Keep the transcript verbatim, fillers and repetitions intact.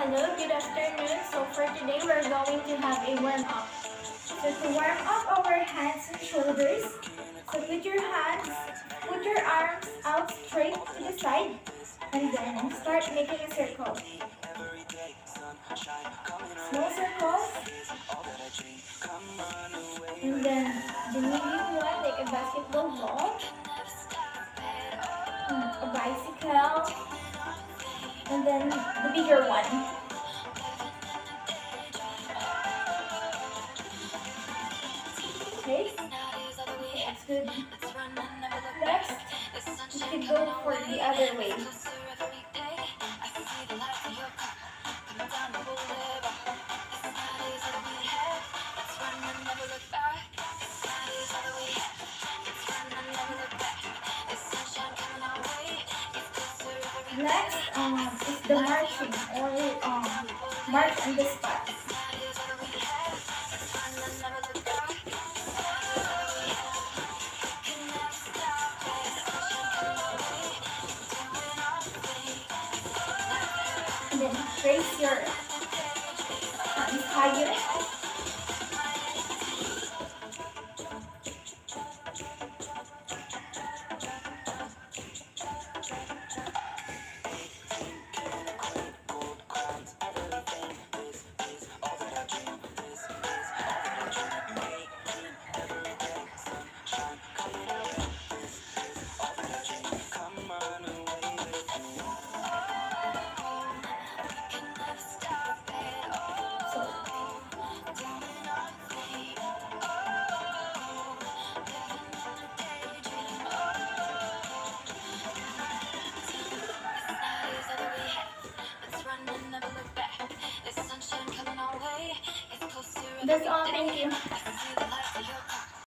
Hello, good afternoon. So for today, we're going to have a warm-up. So to warm up our hands and shoulders, so put your hands, put your arms out straight to the side, and then start making a circle. Small circles, and then the medium one, like a basketball ball, mm, a bicycle, and then the bigger one. Okay, that's good. Next, you can go for the other way. Next um, is the marching or um, march on the spot. And then raise your hands higher. That's all. Thank you.